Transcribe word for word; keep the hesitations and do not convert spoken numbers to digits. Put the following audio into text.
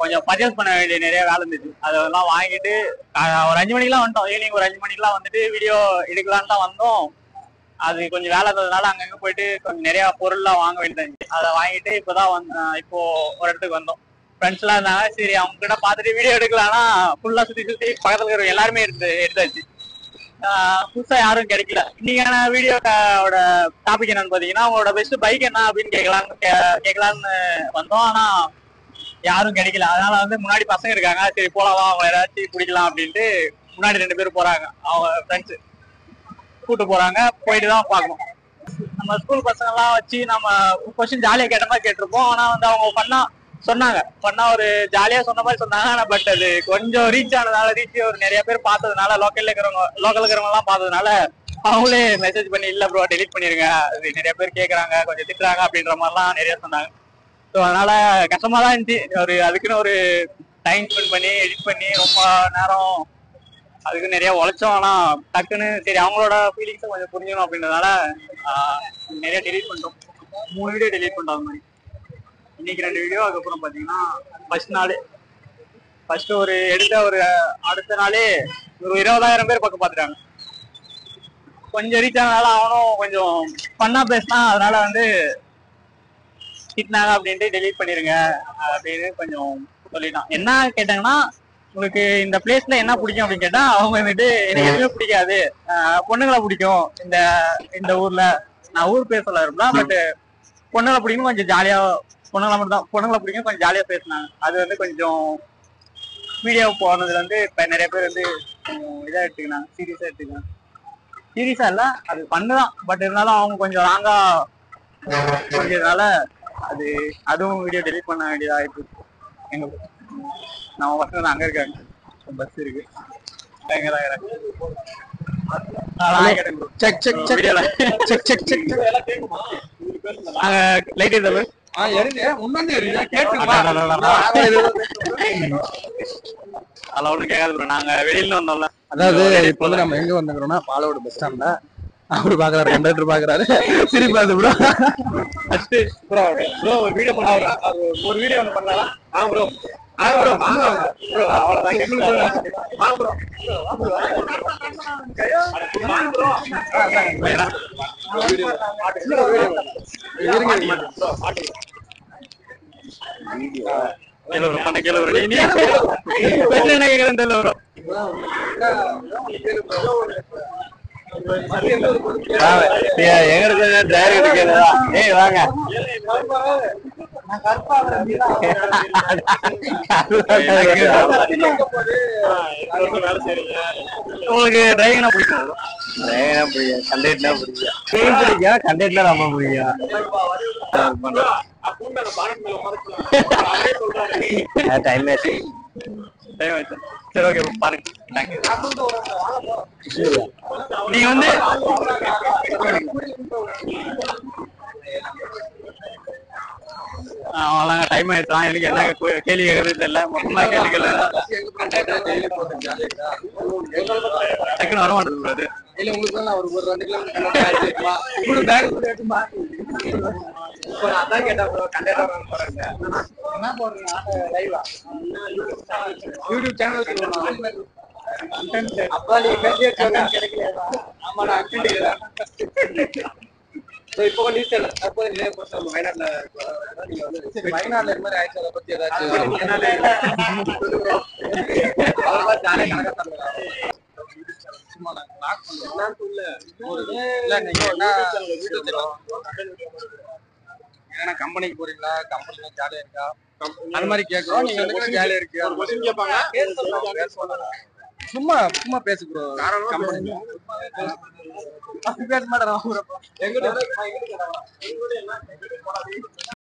கொஞ்சம் பர்ச்சேஸ் பண்ண வேண்டிய நிறைய வேலை இருந்துச்சு. அதெல்லாம் வாங்கிட்டு ஒரு அஞ்சு மணிக்கெல்லாம் வந்துட்டோம். ஈவினிங் ஒரு அஞ்சு மணிக்கெல்லாம் வந்துட்டு வீடியோ எடுக்கலான்னு தான் வந்தோம். அது கொஞ்சம் வேலை இருந்ததுனால அங்கங்க போயிட்டு கொஞ்சம் நிறைய பொருள்லாம் வாங்க வேண்டியது இருந்துச்சு. அதை வாங்கிட்டு இப்போதான் வந்து இப்போ ஒரு இடத்துக்கு வந்தோம். ஃப்ரெண்ட்ஸ் எல்லாம் இருந்தாங்க. சரி அவங்க கிட்ட பார்த்துட்டு வீடியோ எடுக்கலாம்னா ஃபுல்லா சுத்தி சுத்தி பக்கத்துல இருக்கிற எல்லாருமே எடுத்து எடுத்தாச்சு. புதுசா யாரும் கிடைக்கல. இன்னைக்கான வீடியோட டாபிக் என்னன்னு பாத்தீங்கன்னா, அவங்களோட பெஸ்ட் பைக் என்ன அப்படின்னு கேட்கலான்னு கேட்கலான்னு வந்தோம். ஆனா யாரும் கிடைக்கல. அதனால வந்து முன்னாடி பசங்க இருக்காங்க, சரி போலாம் அவங்க ஏதாச்சும் பிடிக்கலாம் அப்படின்ட்டு முன்னாடி ரெண்டு பேரும் போறாங்க. அவங்க ஃப்ரெண்ட்ஸ் கூட்டு போறாங்க. போயிட்டு தான் பார்க்கணும். நம்ம ஸ்கூல் பசங்க எல்லாம் வச்சு நம்ம கொஸ்டின் ஜாலியா கேட்ட மாதிரி கேட்டிருப்போம். ஆனா வந்து அவங்க பண்ணா சொன்னாங்க, பண்ணா ஒரு ஜாலியா சொன்ன மாதிரி சொன்னாங்க. ஆனா பட் அது கொஞ்சம் ரீச் ஆனதுனால, ரீச் ஒரு நிறைய பேர் பார்த்ததுனால, லோக்கல்ல இருக்கிறவங்க லோக்கல் இருக்கிறவங்க எல்லாம் பார்த்ததுனால அவங்களே மெசேஜ் பண்ணி இல்ல ப்ரோ டெலிட் பண்ணிருங்க, அது நிறைய பேர் கேட்கறாங்க, கொஞ்சம் திட்டுறாங்க அப்படின்ற மாதிரிலாம் நிறைய சொன்னாங்க. ஸோ அதனால கஷ்டமா தான் இருந்துச்சு. ஒரு அதுக்குன்னு ஒரு டைம் ஸ்பெண்ட் பண்ணி எடிட் பண்ணி ரொம்ப நேரம் அதுக்கு நிறைய உழைச்சோம். ஆனா டக்குன்னு சரி அவங்களோட ஃபீலிங்ஸை கொஞ்சம் புரிஞ்சுக்கணும் அப்படின்றதுனால நிறைய டெலிட் பண்ணிட்டோம். மூணு வீடியோ டெலிட் பண்ணிட்டோம். அது மாதிரி இன்னைக்கு ரெண்டு வீடியோ. அதுக்கப்புறம் பாத்தீங்கன்னா ஃபர்ஸ்ட் நாளே ஃபர்ஸ்ட் ஒரு எடுத்த ஒரு அடுத்த நாளே ஒரு இருபதாயிரம் பேர் பக்கம் பாத்துட்டாங்க. கொஞ்சம் ரீச் ஆனதுனால அவனும் கொஞ்சம் பண்ணா பேசினா, அதனால வந்து திட்டினாங்க அப்படின்ட்டு டெலிட் பண்ணிருங்க அப்படின்னு கொஞ்சம் சொல்லிட்டான். என்ன கேட்டாங்கன்னா, உங்களுக்கு இந்த பிளேஸ்ல என்ன பிடிக்கும் அப்படின்னு கேட்டா, அவங்க வந்துட்டு எனக்கு எதுவுமே பிடிக்காது, பொண்ணுங்களை பிடிக்கும் இந்த இந்த ஊர்ல. நான் ஊர் பேர் சொல்ல இருப்பேன், பட் பொண்ணுங்களை பிடிக்கும், கொஞ்சம் ஜாலியா பொண்ணுங்களை மட்டும் தான் பொண்ணுங்களை பிடிக்கும், கொஞ்சம் ஜாலியா பேசினாங்க. அது வந்து கொஞ்சம் வீடியோ போனதுல வந்து இப்ப நிறைய பேர் வந்து கொஞ்சம் இதா எடுத்துக்கினாங்க, சீரியஸா எடுத்துக்கினாங்க. சீரியஸா இல்ல, அது பண்ணுதான், பட் இருந்தாலும் அவங்க கொஞ்சம் ராங்கா கொஞ்சதுனால அது அதுவும் வீடியோ டெலிட் பண்ண வேண்டியதா ஆயிடுச்சு. எங்க நம்ம பசங்க அங்க இருக்காங்க, பஸ் இருக்கு. லைட் இருந்த நாங்க வெளியில வந்தோம்ல. அதாவது இப்ப வந்து நம்ம எங்க வந்துக்கிறோம்னா பாலோடு பஸ் ஸ்டாண்ட்ல அவரு பாக்குறாரு, கண்டக்டர் பாக்குறாரு, சிரிப்பு அது ப்ரோ. ஃபர்ஸ்ட் ப்ரோ ப்ரோ ஒரு வீடியோ பண்ணாரு, ஒரு வீடியோ ஒன்னு பண்ணலாம். ஆ ப்ரோ ஆ ப்ரோ வாங்க ப்ரோ, அவ்வளவுதான் கேக்குது. வாங்க ப்ரோ வாங்க ப்ரோ வேற வீடியோ இருங்க ப்ரோ பாட்டு வீடியோ கேளு ப்ரோ, பண்ண கேளு ப்ரோ. நீ பேச என்ன கேக்குறேன்னு தெரியல ப்ரோ. எங்க டிரைவர் கேக்குதா? ஏய் வாங்க. உங்களுக்கு டிரைவிங்னா பிடிக்கும்? டிரைவிங்னா பிடிக்கும், கண்டக்டர்னா பிடிக்கும். ட்ரெயின் பிடிக்கும், கண்டக்டர்னா ரொம்ப பிடிக்கும். டைம் ஆச்சு. டைம் ஆச்சு. சரி ஓகே பாருங்க. நீங்க வந்து அவ்வளோங்க டைம் ஆயிடுச்சு. எனக்கு என்ன கேள்வி கேட்கறது தெரியல, மொத்தமா கேள்வி கேள்வி டக்குன்னு வர மாட்டேங்குது. இல்ல உங்களுக்கு நான் ஒரு ஒரு ரெண்டு கிலோமீட்டர் பேக் அதான் கேட்டா ப்ரோ, கண்டக்டர் போறாங்க என்ன போடுறீங்க லைவா யூடியூப் சேனல் அப்பா நீ பேசிய கிடைக்கலையா? ஆமா நான் இப்போ நியூஸ் அப்போ வயநாட்டுல வயநாடுல இது மாதிரி ஆயிடுச்சு, அதை பத்தி ஏதாச்சும் கம்பெனிக்கு போறீங்களா, கம்பெனி ஜாலியா இருக்கா அந்த மாதிரி கேட்கறோம். நீங்க வந்து ஜாலியா இருக்கு சும்மா சும்மா பேசு ப்ரோ. கம்பெனி பேச மாட்டேன்.